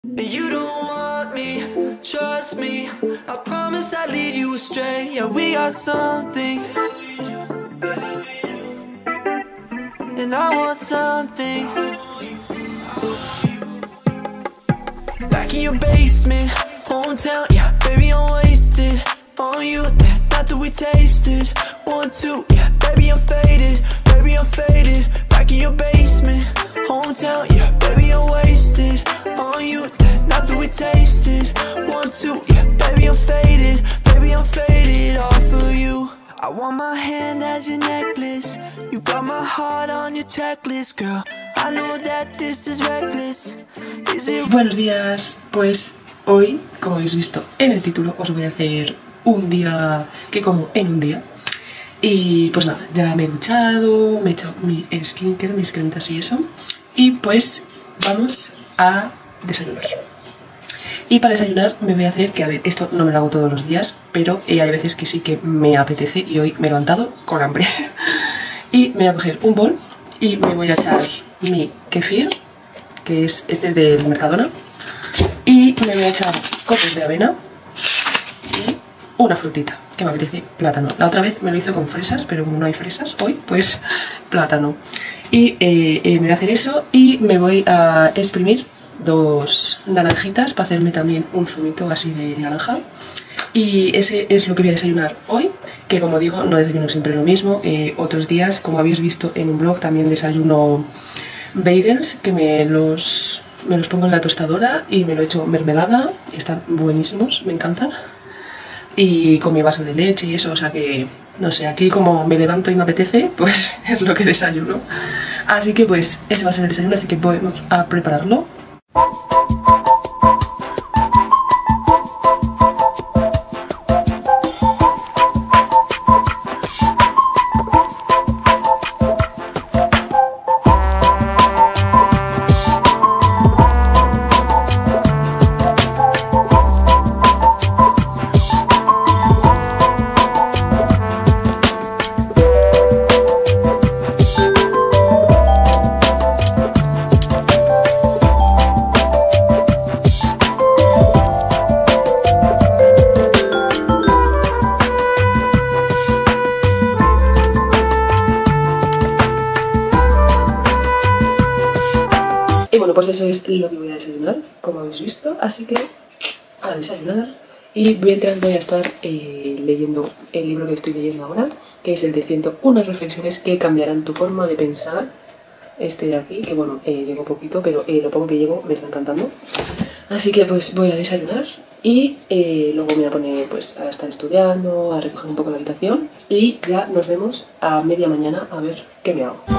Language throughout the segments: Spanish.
You don't want me, trust me. I promise I'll lead you astray. Yeah, we are something, and I want something. Back in your basement, hometown, yeah, baby, I'm wasted on you. That night that we tasted, 1, 2, yeah, baby, I'm faded, baby, I'm faded. Back in your basement, hometown, yeah, baby, I'm wasted on you. That night that we tasted, 1, 2, yeah, baby, I'm faded, baby, I'm faded off of you. I want my hand as your necklace. You got my heart on your checklist, girl. I know that this is reckless. Is it... Buenos días, pues hoy, como habéis visto en el título, os voy a hacer un día que como en un día. Y pues nada, ya me he duchado, me he hecho mi skincare, mis cremitas y eso. Y pues vamos a desayunar. Y para desayunar me voy a hacer, que a ver, esto no me lo hago todos los días, pero hay veces que sí que me apetece y hoy me he levantado con hambre. Y me voy a coger un bol y me voy a echar mi kefir, que es este del Mercadona. Y me voy a echar copos de avena y una frutita, que me apetece plátano. La otra vez me lo hizo con fresas, pero como no hay fresas hoy, pues plátano. Y me voy a hacer eso y me voy a exprimir 2 naranjitas para hacerme también un zumito así de naranja. Y ese es lo que voy a desayunar hoy, que como digo, no desayuno siempre lo mismo. Otros días, como habéis visto en un blog, también desayuno bagels, que me los pongo en la tostadora y me lo echo mermelada. Están buenísimos, me encantan. Y con mi vaso de leche y eso, o sea que, no sé, aquí como me levanto y me apetece, pues es lo que desayuno. Así que pues ese va a ser el desayuno, así que vamos a prepararlo. Y bueno, pues eso es lo que voy a desayunar, como habéis visto, así que a desayunar. Y mientras voy a estar leyendo el libro que estoy leyendo ahora, que es el de 101 reflexiones que cambiarán tu forma de pensar. Este de aquí, que bueno, llevo poquito, pero lo poco que llevo me está encantando. Así que pues voy a desayunar y luego me voy a poner pues a estar estudiando, a recoger un poco la habitación. Y ya nos vemos a media mañana a ver qué me hago.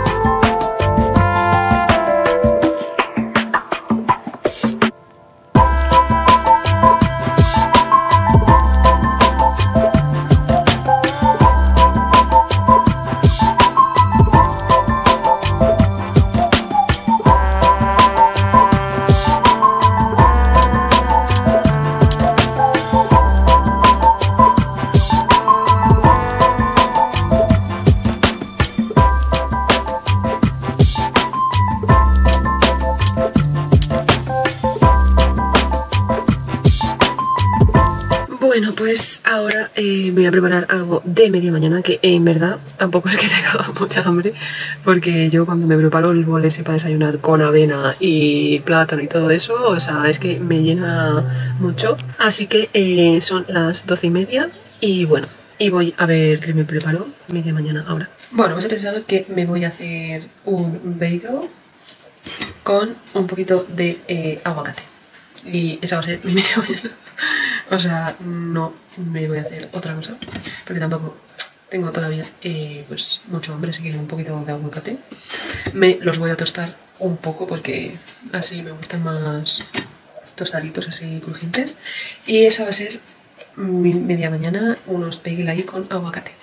Bueno, pues ahora voy a preparar algo de media mañana, que en verdad tampoco es que tenga mucha hambre, porque yo cuando me preparo el bol ese para desayunar con avena y plátano y todo eso, o sea, es que me llena mucho. Así que son las 12:30 y bueno, y voy a ver qué me preparo media mañana ahora. Bueno, pues he pensado que me voy a hacer un bagel con un poquito de aguacate. Y esa va a ser mi media mañana. O sea, no me voy a hacer otra cosa, porque tampoco tengo todavía pues mucho hambre, así que un poquito de aguacate. Me los voy a tostar un poco porque así me gustan más tostaditos, así crujientes. Y esa va a ser mi media mañana, unos bagel ahí con aguacate.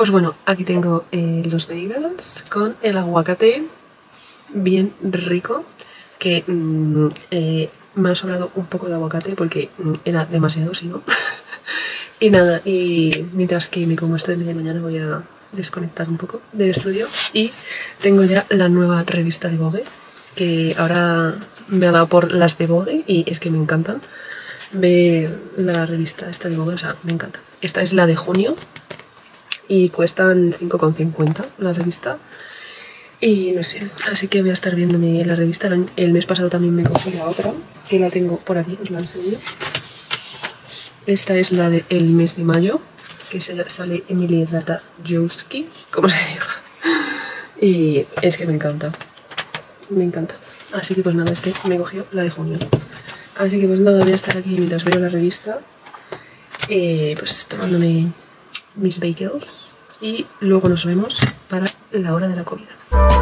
Pues bueno, aquí tengo los bagels con el aguacate bien rico, que me ha sobrado un poco de aguacate porque era demasiado, si no. Y nada, y mientras que me como esto de media mañana voy a desconectar un poco del estudio y tengo ya la nueva revista de Vogue, que ahora me ha dado por las de Vogue y es que me encantan. Ve la revista esta de Vogue, o sea, me encanta. Esta es la de junio y cuestan 5,50 la revista. Y no sé, así que voy a estar viéndome la revista. El mes pasado también me cogí la otra, que la tengo por aquí, os la enseño. Esta es la del mes de mayo, que sale Emily Ratajkowski, como se diga. Y es que me encanta, me encanta. Así que pues nada, me cogió la de junio. Así que pues nada, voy a estar aquí mientras veo la revista, pues tomándome mis bagels. Y luego nos vemos para la hora de la comida.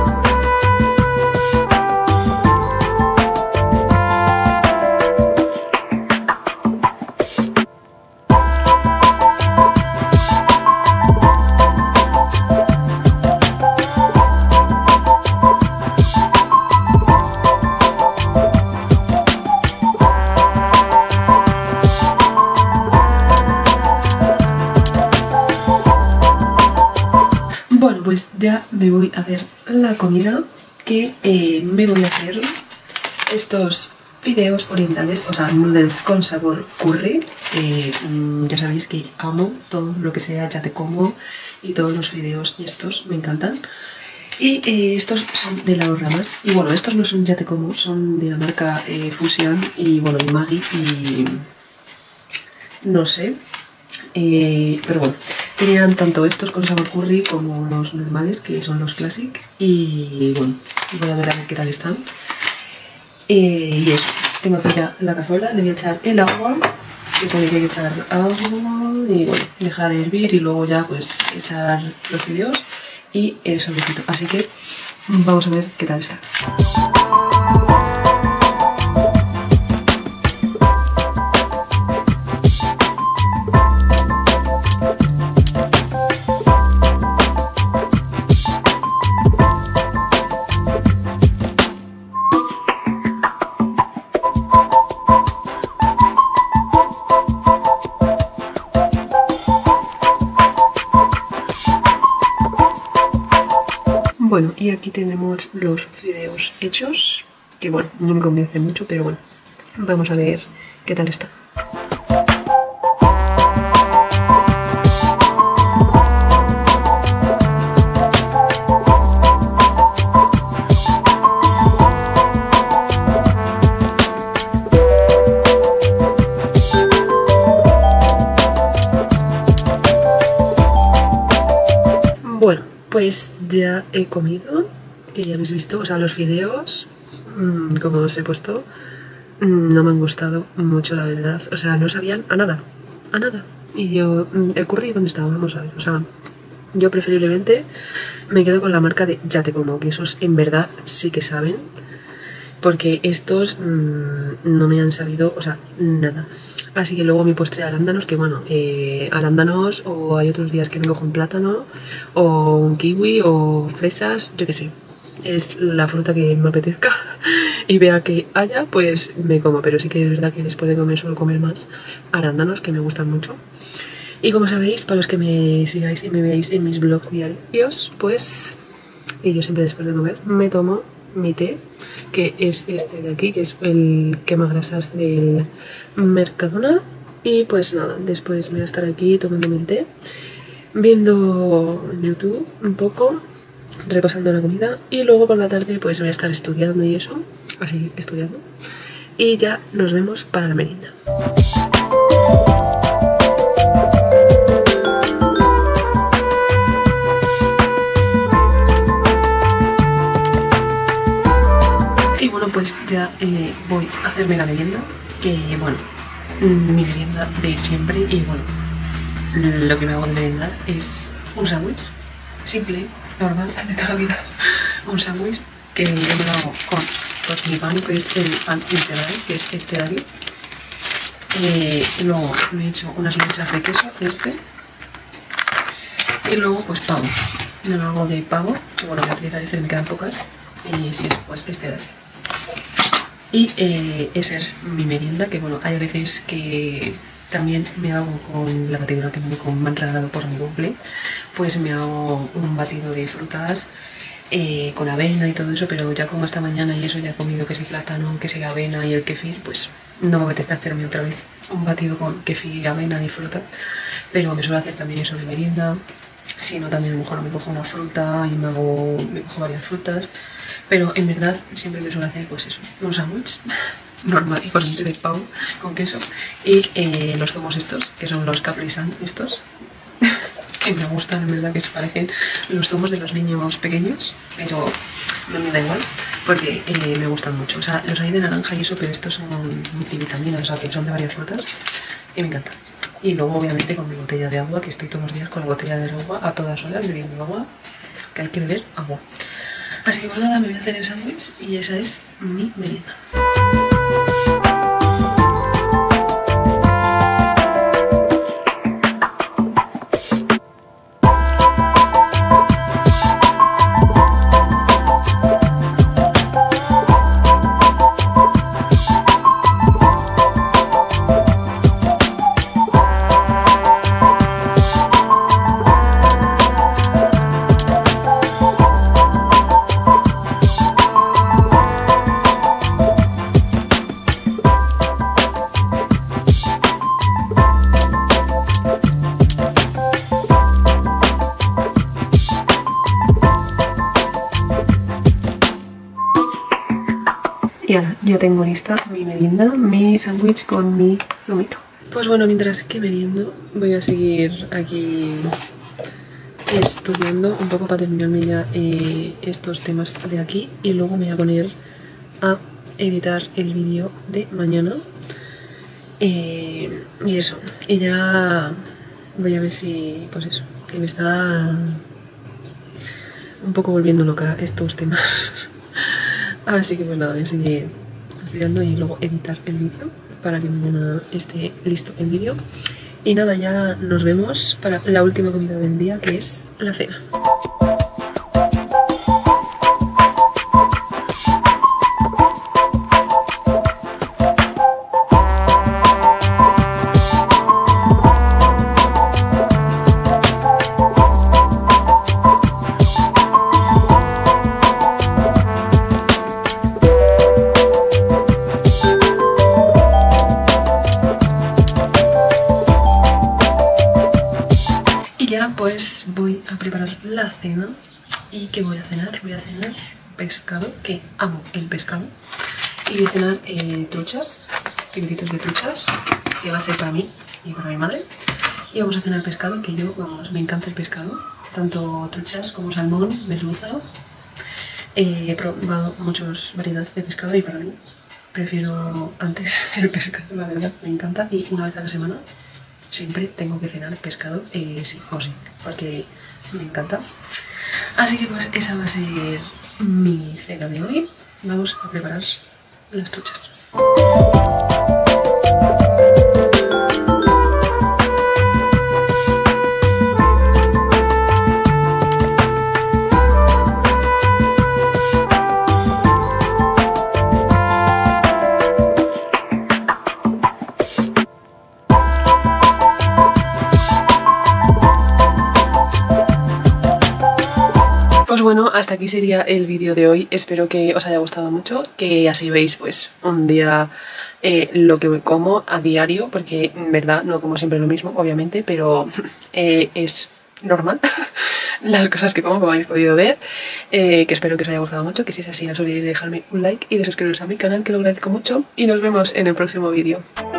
Bueno, pues ya me voy a hacer la comida, que me voy a hacer estos fideos orientales, o sea, noodles con sabor curry. Ya sabéis que amo todo lo que sea ya te como y todos los fideos y estos me encantan. Y estos son de Las Ramas. Y bueno, estos no son ya te como, son de la marca Fusion y bueno, de Maggi y no sé. Pero bueno, tenían tanto estos con sabor curry como los normales, que son los classic. Y bueno, voy a ver qué tal están. Y eso, tengo aquí ya la cazuela, le voy a echar el agua. Le tendría que echar agua y bueno, dejar hervir y luego ya pues echar los fideos y el sobrecito. Así que vamos a ver qué tal está. Bueno, y aquí tenemos los fideos hechos, que bueno, no me convence mucho, pero bueno, vamos a ver qué tal está. Bueno, pues ya he comido, que ya habéis visto, o sea, los fideos, como os he puesto, no me han gustado mucho, la verdad. O sea, no sabían a nada, a nada. Y yo, el curry, ¿dónde estaba? Vamos a ver, o sea, yo preferiblemente me quedo con la marca de Ya Te Como, que esos en verdad sí que saben, porque estos no me han sabido, o sea, nada. Así que luego mi postre de arándanos, que bueno, arándanos, o hay otros días que me cojo un plátano, o un kiwi, o fresas, yo qué sé. Es la fruta que me apetezca y vea que haya, pues me como. Pero sí que es verdad que después de comer suelo comer más arándanos, que me gustan mucho. Y como sabéis, para los que me sigáis y me veáis en mis vlogs diarios, pues, y yo siempre después de comer, me tomo mi té, que es este de aquí, que es el quemagrasas del Mercadona. Y pues nada, después voy a estar aquí tomándome el té, viendo YouTube un poco, repasando la comida, y luego por la tarde pues voy a estar estudiando y eso, así estudiando, y ya nos vemos para la merienda. Y bueno, pues ya voy a hacerme la merienda, que bueno, mi merienda de siempre. Y bueno, lo que me hago de merendar es un sándwich simple, normal, de toda la vida. Un sándwich que yo me lo hago con pues, mi pan, que es el pan integral, que es este de aquí. Luego me he hecho unas lonchas de queso, Y luego pues pavo. Me lo hago de pavo. Bueno, voy a utilizar este que me quedan pocas. Y si es pues este de aquí. Y esa es mi merienda, que bueno, hay veces que también me hago con la batidora que me han regalado por mi cumple. Pues me hago un batido de frutas con avena y todo eso, pero ya como esta mañana y eso ya he comido que si plátano, que si avena y el kefir, pues no me apetece hacerme otra vez un batido con kefir, avena y fruta, pero me suelo hacer también eso de merienda. Si no, también a lo mejor me cojo una fruta y me cojo varias frutas, pero en verdad siempre me suelo hacer pues eso, un sándwich normal y corriente de pavo con queso y los zumos estos, que son los Capri Sun estos, que me gustan, en verdad, que se parecen los zumos de los niños pequeños, pero no me da igual porque me gustan mucho. O sea, los hay de naranja y eso, pero estos son multivitaminas, o sea, que son de varias frutas y me encantan. Y luego obviamente con mi botella de agua, que estoy todos los días con la botella de agua a todas horas bebiendo agua, que hay que beber agua. Así que pues nada, me voy a hacer el sándwich y esa es mi merienda. Y ahora ya tengo lista mi merienda, mi sándwich con mi zumito. Pues bueno, mientras que meriendo voy a seguir aquí estudiando un poco para terminarme ya estos temas de aquí y luego me voy a poner a editar el vídeo de mañana y eso, y ya voy a ver si, pues eso, que me está un poco volviendo loca estos temas. Así que pues nada, voy a seguir estudiando y luego editar el vídeo para que mañana esté listo el vídeo. Y nada, ya nos vemos para la última comida del día, que es la cena. Pues voy a preparar la cena. ¿Y qué voy a cenar? Voy a cenar pescado, que amo el pescado. Y voy a cenar truchas, filetitos de truchas, que va a ser para mí y para mi madre. Y vamos a cenar pescado, que yo, vamos, me encanta el pescado. Tanto truchas como salmón, merluza. He probado muchas variedades de pescado y para mí prefiero antes el pescado, la verdad, me encanta. Y una vez a la semana siempre tengo que cenar pescado, sí o sí, porque me encanta. Así que pues esa va a ser mi cena de hoy. Vamos a preparar las truchas. Pues bueno, hasta aquí sería el vídeo de hoy. Espero que os haya gustado mucho, que así veis pues un día lo que como a diario, porque en verdad no como siempre lo mismo, obviamente, pero es normal las cosas que como habéis podido ver, que espero que os haya gustado mucho, que si es así no os olvidéis de dejarme un like y de suscribiros a mi canal, que lo agradezco mucho, y nos vemos en el próximo vídeo.